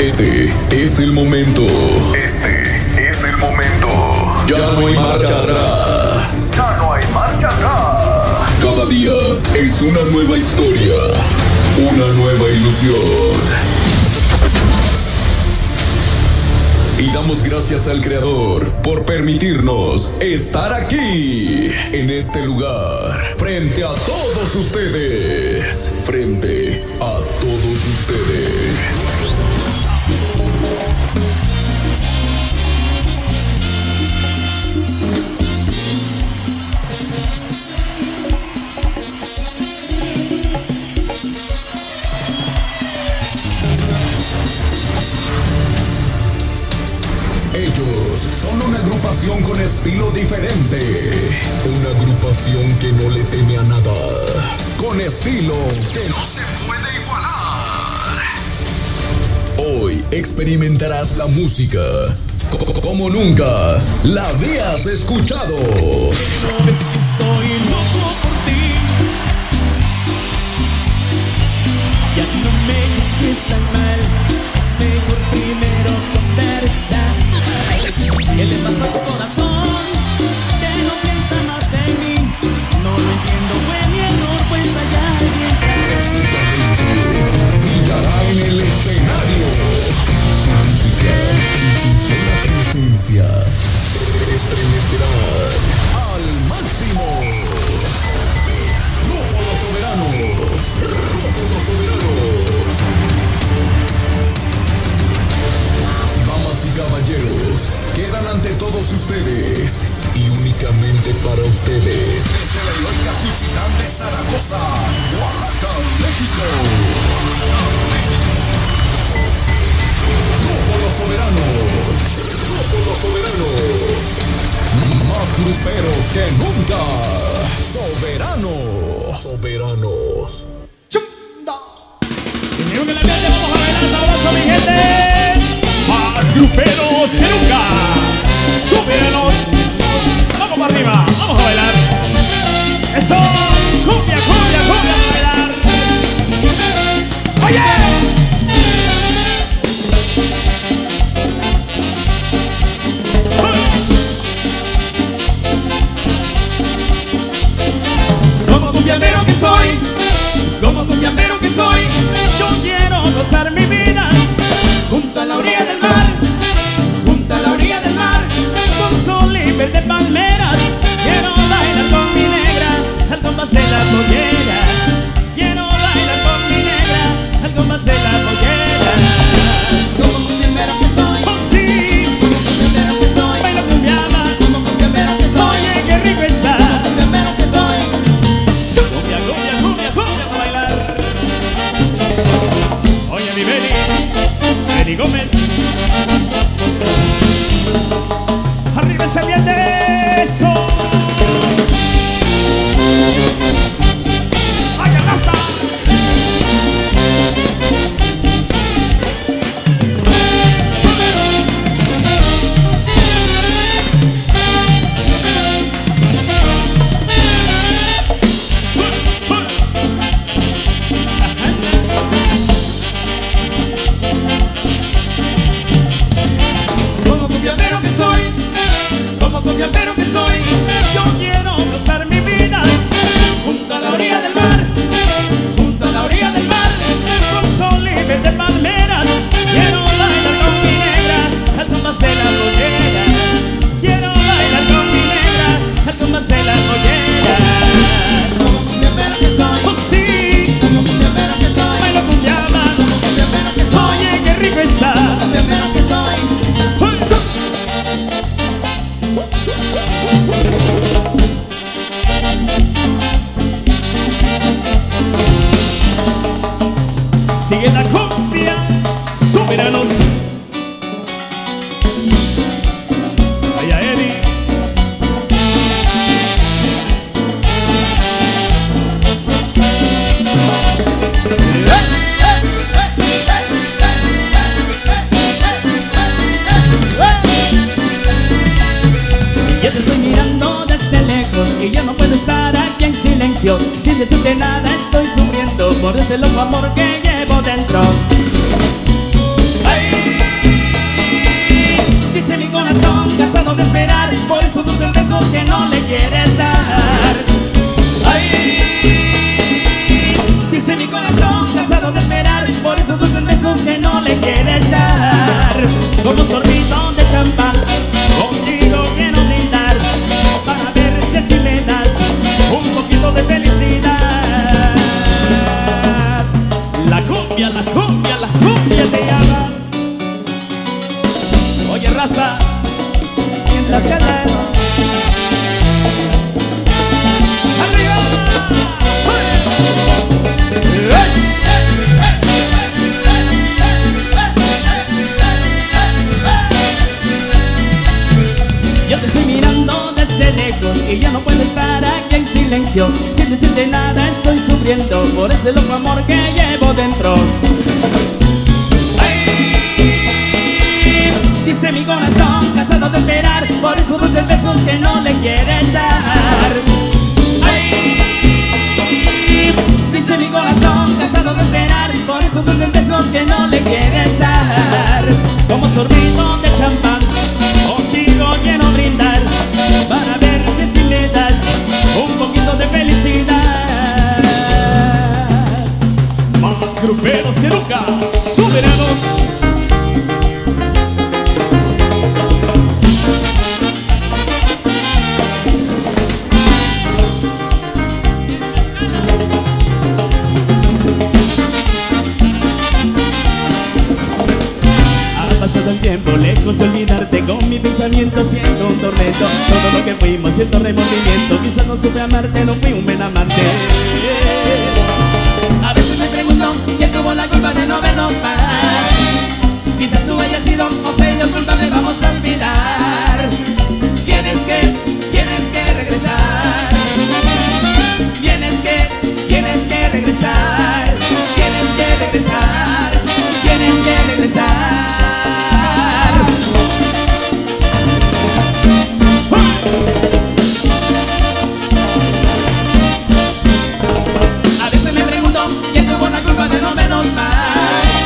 Este es el momento. Este es el momento. Ya no hay marcha atrás. Ya no hay marcha atrás. Cada día es una nueva historia, una nueva ilusión. Y damos gracias al Creador por permitirnos estar aquí, en este lugar, frente a todos ustedes. Frente a todos ustedes. Ellos son una agrupación con estilo diferente, una agrupación que no le teme a nada, con estilo que no se puede igualar. Hoy experimentarás la música como nunca la habías escuchado. No ves que estoy loco por ti. Ya no me digas que está mal. Es mejor primero conversar. ¿Qué le pasa a tu corazón? Que no piensa más en mí. No lo entiendo, fue mi error, pues allá alguien Brillará en el escenario. Su música y su sola presencia te estremecerán al máximo. Grupo Los Soberanos. Grupo Los Soberanos. Damas y caballeros, quedan ante todos ustedes y únicamente para ustedes, desde la heroica Juchitán de Zaragoza, Oaxaca, México. Grupo Los Soberanos. Grupo Los Soberanos. Más gruperos que nunca. Soberanos. Soberanos. Primero que la calle, vamos a bailar sabroso, mi gente. Más gruperos que nunca. Soberanos. Vamos para arriba, vamos a bailar. Eso, cumbia, cumbia, cumbia, a bailar. Oye. Como cumbiambero que soy, como cumbiambero que soy, yo quiero gozar mi vida junto a la orilla del mar, junto a la orilla del mar, con sol y verde palmeras. Quiero bailar con mi negra, al compás de la pollera. Quiero bailar con mi negra, al compás de la pollera. Como cumbiambero que soy, oh sí, como cumbiambero que soy, bailo cumbiamba, como cumbiambero que soy. Oye, qué rico está, como cumbiambero que soy. Cumbia, cumbia, cumbia, cumbia para bailar. Oye, mi Beli Gómez. Arriba ese ambiente, eso. ¡Ay, arrastra! Como cumbiambero que soy, como cumbiambero que soy, yo quiero gozar mi vida junto a la orilla del mar, junto a la orilla del mar, con sol y verde palmeras. Quiero bailar con mi negra, al compás de la pollera. Quiero bailar con mi negra, al compás de la pollera. Como cumbiambero que soy, oh sí, como cumbiambero que soy, bailo cumbiamba, como cumbiambero que soy. Oye, qué rico está, como cumbiambero que soy. Sigue la cumbia, Soberanos. Vaya Eddie. Yo te estoy mirando desde lejos y yo no puedo estar aquí en silencio. Sin decirte nada estoy sufriendo por este loco amor que llevo dentro. ¡Ay! besos que no le quieres dar. Como un sorbito de champán, contigo quiero brindar, para ver si así me das un poquito de felicidad. La cumbia, la cumbia, la cumbia te llama. Oye, raspa, mientras cantas. ¡Arriba! Yo te estoy mirando desde lejos y ya no puedo estar aquí en silencio. Sin decirte nada estoy sufriendo por este loco amor que llevo dentro. Ay, dice mi corazón cansado de esperar por esos dulces besos que no le quieres dar. Ay, dice mi corazón cansado de esperar por esos dulces besos que no le quieres dar. Como sorbito de champán, contigo quiero brindar, para ver si así me das un poquito de felicidad. Más gruperos que nunca, soberanos. Lejos de olvidarte, con mi pensamiento haciendo un tormento. Todo lo que fuimos siento remordimiento. Quizás no supe amarte, no fui un buen amante. A veces me pregunto quién tuvo la culpa de no vernos más. Quizás tú hayas sido o sea yo culpable, vamos a olvidar. Tienes que regresar. Tienes que regresar. Tienes que regresar. Tienes que regresar. A veces me pregunto quién tuvo la culpa de no vernos más.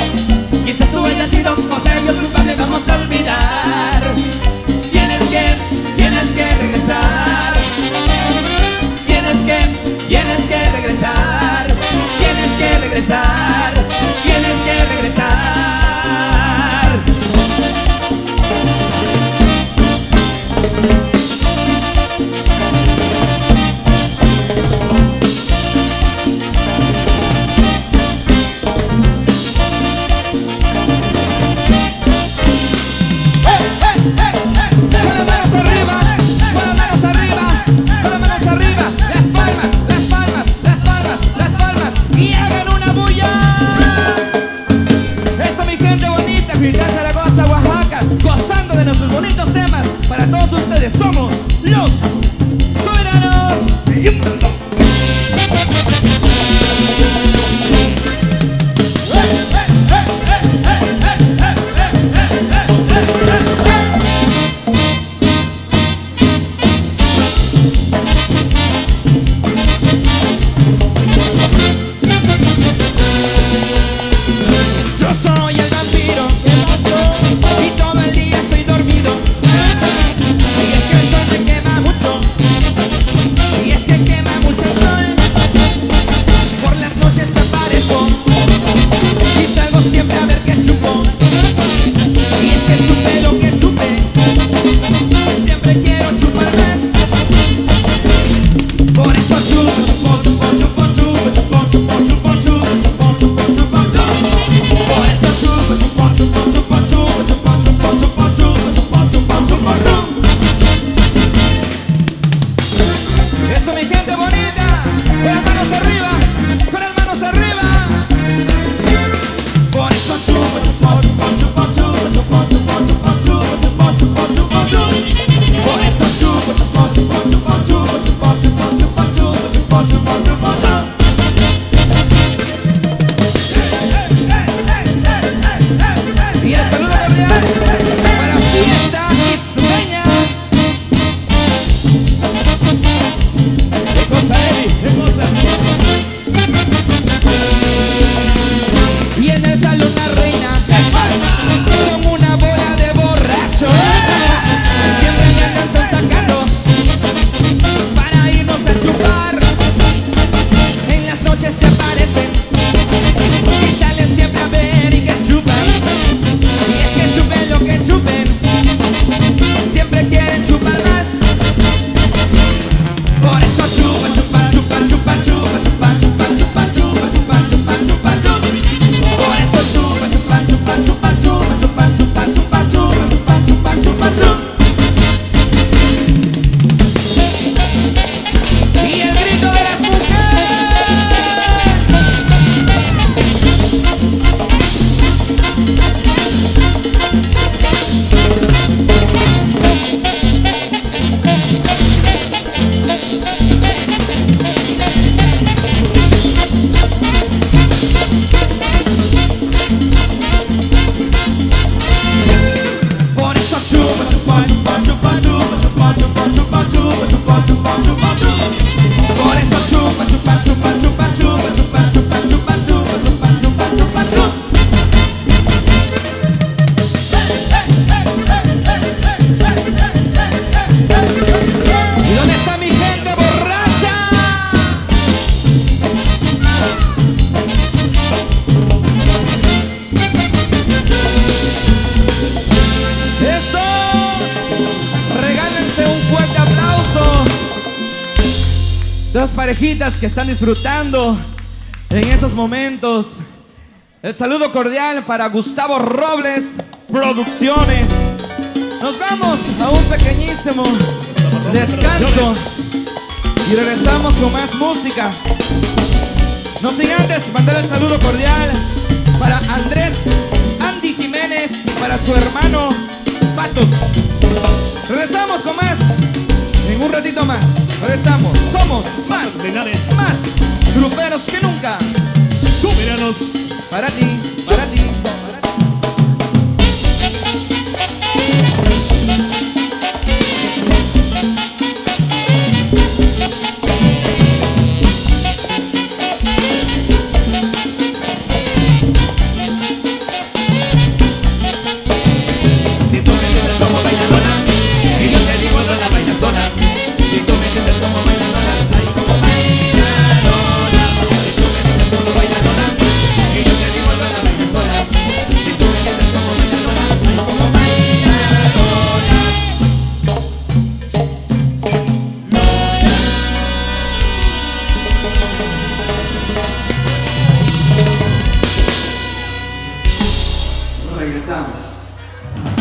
parejitas que están disfrutando en estos momentos. El saludo cordial para Gustavo Robles Producciones. Nos vamos a un pequeñísimo descanso y regresamos con más música. No sin antes mandar el saludo cordial para Andrés Andy Jiménez y para su hermano Pato. Regresamos con más en un ratito más. Regresamos, somos más gruperos que nunca. Soberanos. Para ti, para ti. Si tú me sientes como bailadora, y yo te digo no la bailas sola. Si tú me sientes como bailadora, ay como bailadora. Si tú me sientes como bailadora, y yo te digo no la bailas sola. Si tú me sientes como bailadora, ay como bailadora. Regresamos.